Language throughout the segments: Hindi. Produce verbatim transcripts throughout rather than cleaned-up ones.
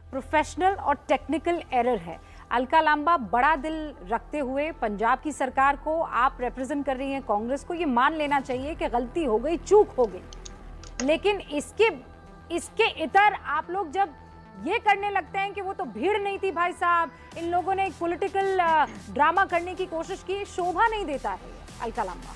प्रोफेशनल और टेक्निकल एरर है। अलका लांबा बड़ा दिल रखते हुए पंजाब की सरकार को आप रिप्रेजेंट कर रही हैं, कांग्रेस को ये मान लेना चाहिए कि गलती हो गई, चूक हो गई। लेकिन इसके इसके इतर आप लोग जब ये करने लगते हैं कि वो तो भीड़ नहीं थी भाई साहब, इन लोगों ने एक पॉलिटिकल ड्रामा करने की कोशिश की, शोभा नहीं देता है अलका लांबा।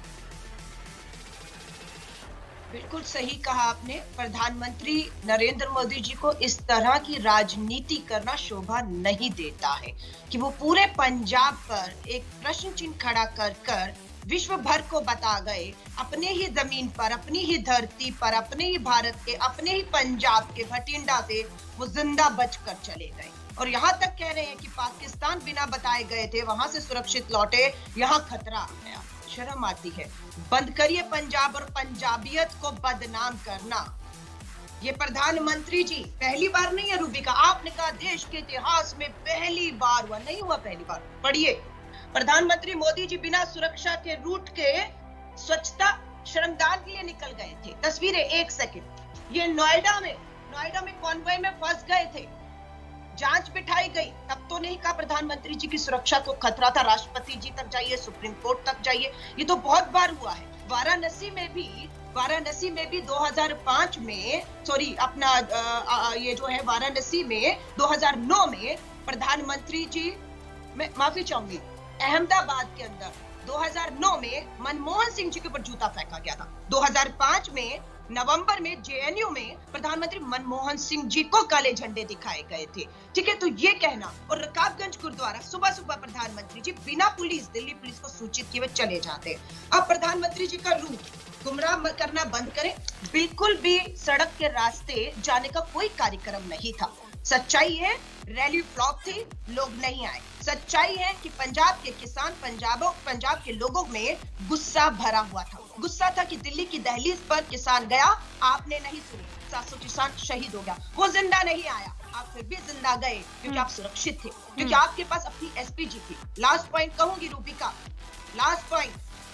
बिल्कुल सही कहा आपने। प्रधानमंत्री नरेंद्र मोदी जी को इस तरह की राजनीति करना शोभा नहीं देता है कि वो पूरे पंजाब पर एक प्रश्न चिन्ह खड़ा कर कर विश्व भर को बता गए, अपने ही जमीन पर, अपनी ही धरती पर, अपने ही भारत के, अपने ही पंजाब के भटिंडा से वो जिंदा बचकर चले गए। और यहाँ तक कह रहे हैं कि पाकिस्तान बिना बताए गए थे, वहां से सुरक्षित लौटे, यहाँ खतरा आ गया। शर्म आती है। बंद करिए पंजाब और पंजाबियत को बदनाम करना। ये प्रधानमंत्री जी पहली बार नहीं है रूबिका, आपने कहा देश के इतिहास में पहली बार हुआ, नहीं हुआ पहली बार। पढ़िए, प्रधानमंत्री मोदी जी बिना सुरक्षा के रूट के स्वच्छता श्रमदान के लिए निकल गए थे। तस्वीरें एक सेकंड, ये नोएडा में नोएडा में कॉन्वॉय में फंस गए थे, जांच बिठाई गई, तब तो नहीं कहा प्रधानमंत्री जी की सुरक्षा को खतरा था, राष्ट्रपति जी तक जाइए, सुप्रीम कोर्ट तक जाइए। ये तो बहुत बार हुआ है। वाराणसी में भी वाराणसी में भी दो हज़ार पाँच में सॉरी अपना आ, आ, ये जो है वाराणसी में दो हज़ार नौ में प्रधानमंत्री जी, मैं माफी चाहूंगी, अहमदाबाद के अंदर दो हज़ार नौ में मनमोहन सिंह जी के ऊपर जूता फेंका गया था। दो हज़ार पाँच में नवंबर में जेएनयू में प्रधानमंत्री मनमोहन सिंह जी को काले झंडे दिखाए गए थे। ठीक है, तो ये कहना, और रकाबगंज गुरुद्वारा सुबह सुबह प्रधानमंत्री जी बिना पुलिस, दिल्ली पुलिस को सूचित किए चले जाते। अब प्रधानमंत्री जी का रूट गुमराह करना बंद करें। बिल्कुल भी सड़क के रास्ते जाने का कोई कार्यक्रम नहीं था। सच्चाई है रैली फ्लॉप थी, लोग नहीं आए। सच्चाई है कि पंजाब के किसान, पंजाबों पंजाब के लोगों में गुस्सा भरा हुआ था। गुस्सा था कि दिल्ली की दहलीज पर किसान गया, आपने नहीं सुनी, सात सौ किसान शहीद हो गया, वो जिंदा नहीं आया, आप फिर भी जिंदा गए क्योंकि आप सुरक्षित थे, क्योंकि आपके पास अपनी एसपीजी थी। लास्ट पॉइंट कहूंगी रूबिका, लास्ट पॉइंट,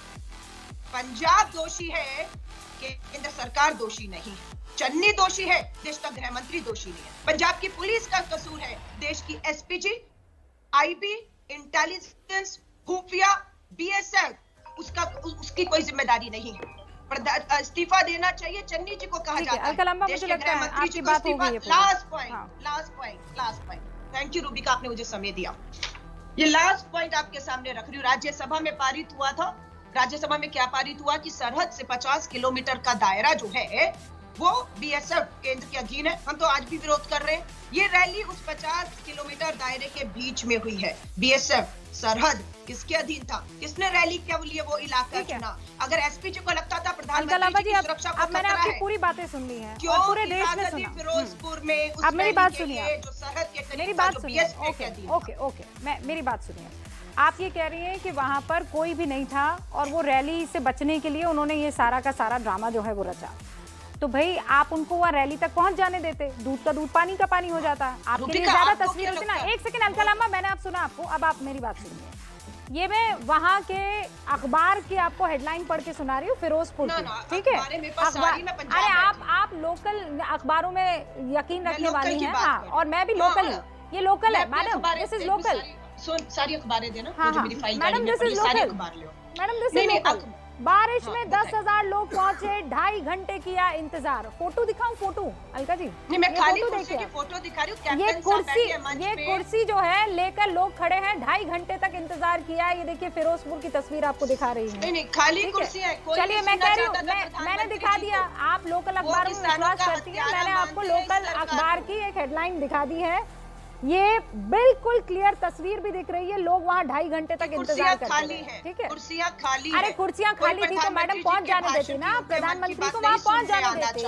पंजाब दोषी है, केंद्र सरकार दोषी नहीं है। चन्नी दोषी है, देश का गृह मंत्री दोषी नहीं है। पंजाब की पुलिस का कसूर है, देश की एसपीजी, आईबी, इंटेलिजेंस, खुफिया, बीएसएफ, उसका उसकी कोई जिम्मेदारी नहीं है। इस्तीफा देना चाहिए, चन्नी जी को कहा जाता है, देश के गृह मंत्री जी को इस्तीफा। Last point last point last point thank you Rubika, आपने मुझे समय दिया। ये लास्ट पॉइंट आपके सामने रख रही हूँ। राज्यसभा में पारित हुआ था, राज्यसभा में क्या पारित हुआ कि सरहद से पचास किलोमीटर का दायरा जो है वो बीएसएफ केंद्र के अधीन है। हम तो आज भी विरोध कर रहे हैं। ये रैली उस पचास किलोमीटर दायरे के बीच में हुई है। बीएसएफ सरहद किसके अधीन था, किसने रैली के लिए वो इलाका चुना? अगर एसपी जी को लगता था प्रधानमंत्री की सुरक्षा को खतरा है, पूरी बातें सुन ली हैं, क्यों पूरे देश में सुना। फिरोजपुर में उस अब मेरी बात सुनिए, जो सरहद के करीब, मेरी बात सुनिए, ओके ओके ओके मैं मेरी बात सुनिए। आप ये कह रही हैं कि वहां पर कोई भी नहीं था और वो रैली से बचने के लिए उन्होंने ये सारा का सारा ड्रामा जो है वो रचा। तो भाई आप उनको वहाँ रैली तक पहुंच जाने देते, दूध का दूध पानी का पानी हो जाता। आपके लिए ज्यादा तस्वीर होती ना। एक सेकंड अलका लांबा, मैंने आप सुना आपको, अब आप मेरी बात सुनिए। ये मैं वहाँ के अखबार की आपको हेडलाइन पढ़ के सुना रही हूँ, फिरोजपुर की, ठीक है? अखबार, अरे आप आप लोकल अखबारों में यकीन रखने वाली हैं। हाँ, और मैं भी लोकल हूँ, ये लोकल है मैडम, दिस इज लोकल। सारी अखबारें देना। हाँ हाँ madam, this is local madam, this is local. बारिश में दस हजार लोग पहुंचे, ढाई घंटे किया इंतजार। फोटो दिखाऊं? फोटो अलका जी, नहीं मैं खाली कुर्सी की फोटो दिखा रही हूँ। ये कुर्सी ये कुर्सी जो है लेकर लोग खड़े हैं, ढाई घंटे तक इंतजार किया। ये देखिए फिरोजपुर की तस्वीर आपको दिखा रही है। नहीं नहीं खाली कुर्सी है। चलिए मैं कह रही हूँ, मैंने दिखा दिया। आप लोकल अखबारों में विश्वास करती है, मैंने आपको लोकल अखबार की एक हेडलाइन दिखा दी है। ये बिल्कुल क्लियर तस्वीर भी दिख रही है, लोग वहाँ ढाई घंटे तक इंतजार करते हैं। ठीक है, कुर्सियाँ खाली। अरे कुर्सियाँ खाली थी तो मैडम पहुँच जाने देती ना, प्रधानमंत्री को वहाँ पहुँच जाने देती,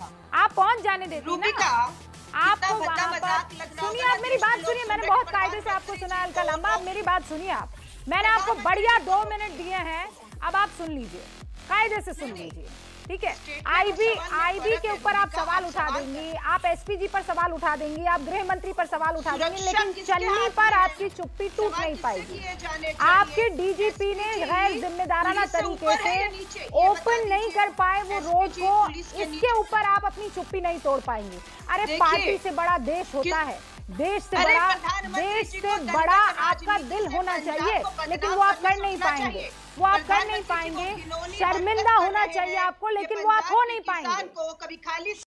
आप पहुँच जाने देती ना। आपको वहाँ पर सुनिए, आप मेरी बात सुनिए, मैंने बहुत कायदे से आपको सुना अलका लांबा, आप मेरी बात सुनिए। आप, मैंने आपको बढ़िया दो मिनट दिए हैं, अब आप सुन लीजिए, कायदे से सुन लीजिए। ठीक है, आईबी आईबी के ऊपर आप सवाल उठा देंगी, आप एसपीजी पर सवाल उठा देंगी, आप गृह मंत्री पर सवाल उठा देंगी, लेकिन चन्नी पर आपकी चुप्पी टूट नहीं पाएगी। आपके डीजीपी ने गैर जिम्मेदाराना तरीके से ओपन नहीं कर पाए वो रोड को, इसके ऊपर आप अपनी चुप्पी नहीं तोड़ पाएंगी। अरे पार्टी से बड़ा देश होता है, देश से बड़ा देश से बड़ा आपका दिल होना चाहिए, लेकिन वो आप कर नहीं पाएंगे, वो आप कर नहीं पाएंगे। शर्मिंदा होना चाहिए आपको, लेकिन वो आप हो नहीं पाएंगे।